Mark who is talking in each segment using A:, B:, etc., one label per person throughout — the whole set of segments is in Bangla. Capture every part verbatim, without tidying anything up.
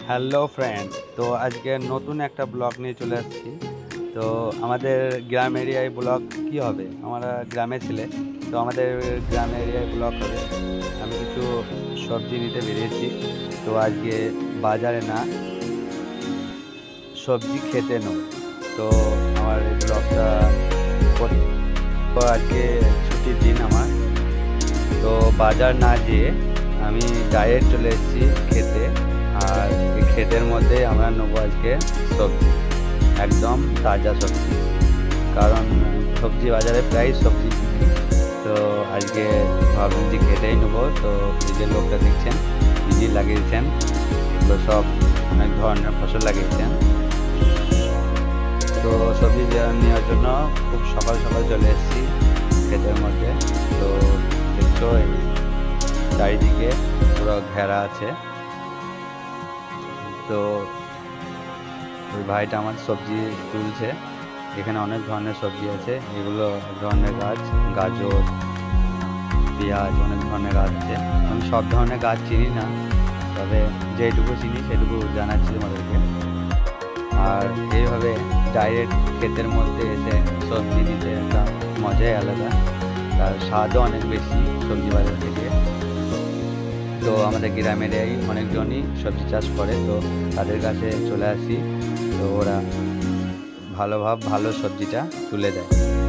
A: হ্যালো ফ্রেন্ড, তো আজকে নতুন একটা ব্লগ নিয়ে চলে আসছি। তো আমাদের গ্রাম এরিয়ায় ব্লগ কি হবে, আমরা গ্রামে ছেলে, তো আমাদের গ্রাম এরিয়ায় ব্লগ হবে। আমি কিছু সবজি নিতে বেরিয়েছি, তো আজকে বাজারে না সবজি খেতে নেব। তো আমার এই ব্লগটা আজকে ছুটির দিন আমার, তো বাজার না যেয়ে আমি ডাইরেক্ট চলে এসেছি খেতে। আর এই ক্ষেতের মধ্যে আমরা নেবো আজকে সবজি, একদম তাজা সবজি, কারণ সবজি বাজারে প্রায় সবজি কিনি। তো আজকে ভাবলাম যে খেতেই নেবো। তো এই যে লোকটা দেখছেন নিজেই লাগিয়েছেন, এগুলো সব অনেক ধরনের ফসল লাগিয়েছেন। তো সবজি নেওয়ার জন্য খুব সকাল সকাল চলে এসেছি ক্ষেতের মধ্যে। তো দেখছো চারিদিকে পুরো ঘেরা আছে। তো ওই ভাইটা আমার সবজি তুলছে। এখানে অনেক ধরনের সবজি আছে, এগুলো এক ধরনের গাছ, গাজর, পেঁয়াজ, অনেক ধরনের গাছ আছে। আমি সব ধরনের গাছ চিনি না, তবে যেটুকু চিনি সেটুকু জানাচ্ছি তোমাদেরকে। আর এইভাবে ডাইরেক্ট ক্ষেতের মধ্যে এসে সবজি নিতে একটা মজাই আলাদা, তার স্বাদও অনেক বেশি সবজি বাজার থেকে। তো আমাদের গ্রামের এই অনেকজনই সবজি চাষ করে, তো তাদের কাছে চলে আসি। তো ওরা ভালোভাবে ভালো সবজিটা তুলে দেয়।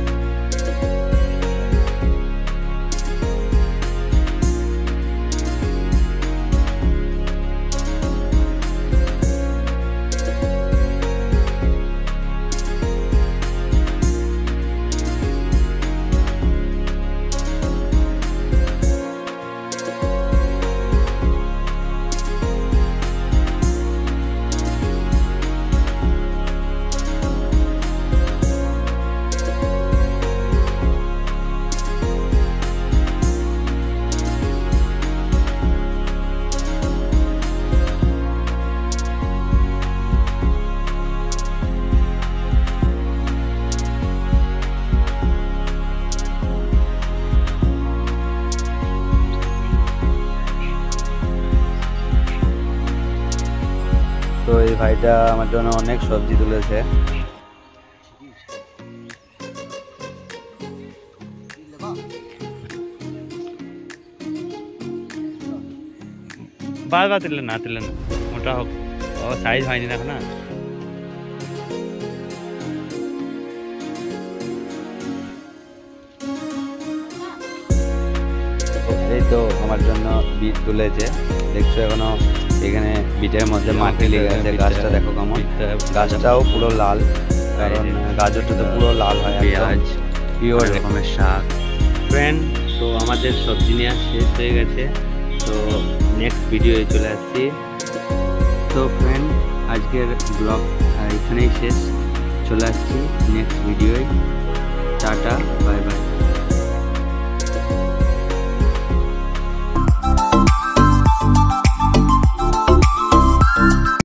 A: তো এই ভাইটা আমার জন্য অনেক সবজি তুলেছে।
B: বারবার তুলে না তুলে না ওটা হোক, ও সাইজ হয়নি দেখো না।
A: এই তো আমার জন্য বিট তুলেছে, দেখছো এখনো এখানে বিটের মধ্যে মাটি লেগে আছে। গাছটা দেখো কেমন, গাছটাও পুরো লাল, কারণ গাজরটা তো পুরো লাল হয়।
B: পেঁয়াজ,
A: পিওর
B: রকমের শাক। ফ্রেন্ড, তো আমাদের সবজি নেওয়া শেষ হয়ে গেছে, তো নেক্সট ভিডিও চলে আসছি। তো ফ্রেন্ড, আজকের ব্লগ এখানেই শেষ, চলে আসছি নেক্সট ভিডিওয়। Tata, bye by.